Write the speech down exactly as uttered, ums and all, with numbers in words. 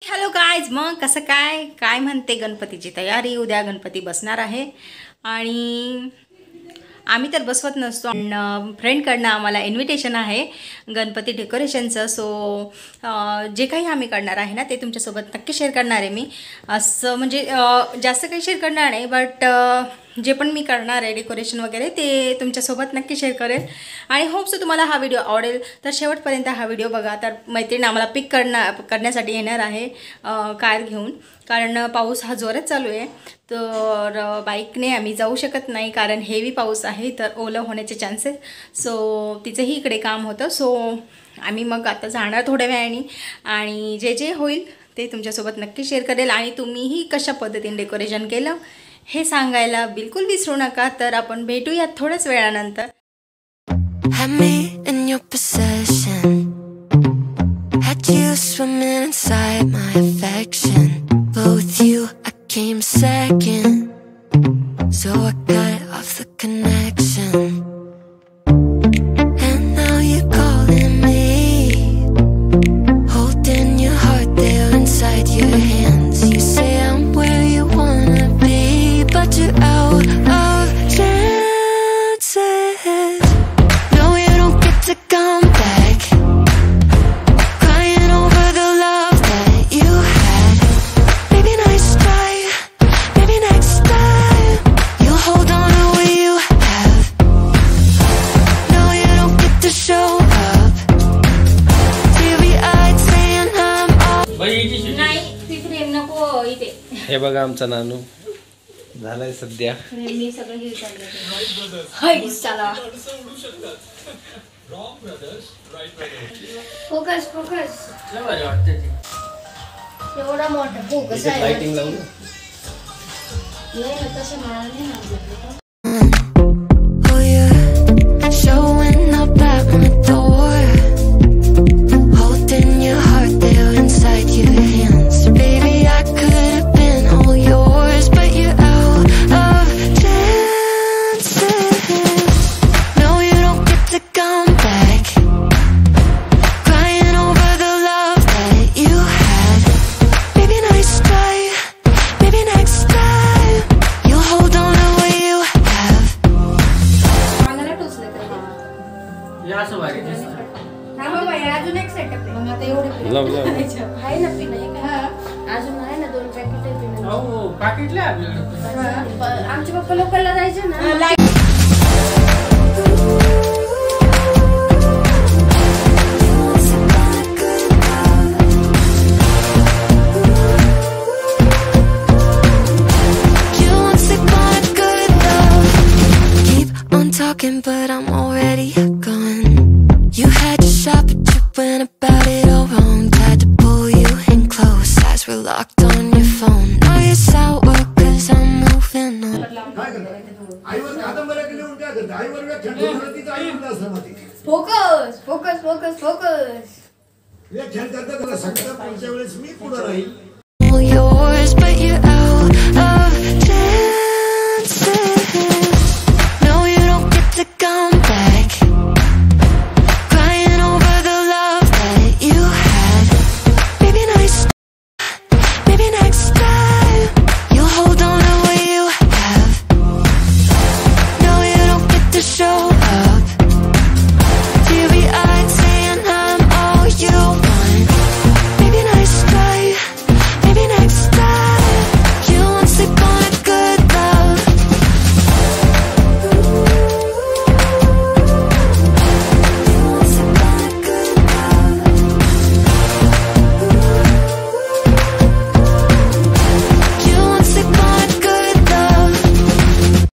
Hello guys, मग कसं काय काय म्हणते गणपतीची तयारी। उद्या गणपती बसणार आहे आणि आम्ही तर बसवत नसतो, पण फ्रेंडकडनं आम्हाला इन्व्हिटेशन आहे गणपती डेकोरेशनचं। सो जे काही आम्ही करणार आहे ना ते तुमच्यासोबत नक्की शेअर करणार आहे मी। असं म्हणजे जास्त काही शेअर करणार नाही, बट जे पण मी करणार आहे डेकोरेशन वगैरे ते तुमच्यासोबत नक्की शेअर करेल आणि होप्स तुम्हाला हा व्हिडिओ आवडेल। तर शेवटपर्यंत हा व्हिडिओ बघा। तर मैत्रीण आम्हाला पिक करणार करण्यासाठी येणार आहे कार घेऊन, कारण पाऊस हा जोरात चालू आहे। तर बाईकने आम्ही जाऊ शकत नाही कारण हेवी पाऊस आहे, तर ओलं होण्याचे चान्सेस। सो तिचंही इकडे काम होतं, सो आम्ही मग आता जाणार थोड्या वेळाने आणि जे जे होईल ते तुमच्यासोबत नक्की शेअर करेल आणि तुम्हीही कशा पद्धतीने डेकोरेशन केलं हे सांगायला बिलकुल विसरू नका। तर आपण भेटूयात थोड्याच वेळानंतर। Had me in your possession, had you swimming inside my affection, but with you I came second, so I cut off the connection, and now you're calling me, holding your heart there inside your hands. You say I'm where you wanna be, but you're out of chances. No, you don't get to come back, crying over the love that you had. Maybe nice try, maybe next time you'll hold on to what you have. No, you don't get to show up, teary-eyed saying I'm all. नाही ती frame नको इथे। हे बघा आमचा नानू झालाय सध्या। मी सगळं हे चाललंय हाय चला फोकस फोकस बरं वाटतं ते एवढा मोठा फोकस आहे। लाइटिंग लावून हे तसं मला नाही आवडत। Oh, you're showing up at my door, holding your heart there inside your hands. Baby, I could have been all yours, but you're out of chances. No, you don't get to come back, crying over the love that you had. Maybe nice try, maybe next time you'll hold on to what you have. मला टोचलं तर हे असं भारी दिसतं। थांबा by, अजून एक setup आहे। मग आता एवढे लाव लाव आहे ना पिन एक, हा अजून आहे ना दोन पॅकेट आहे पिन। हो पाकिटले आपल्याकडे। आमचे पप्पा लोकलला जायचे ना। You want to want good love, keep on talking but I'm already gone. You had your shot but you went about it all wrong. Tried to pull you in close, eyes were locked on your phone. Now you're sour cause I'm moving on. Focus focus focus focus All yours but you're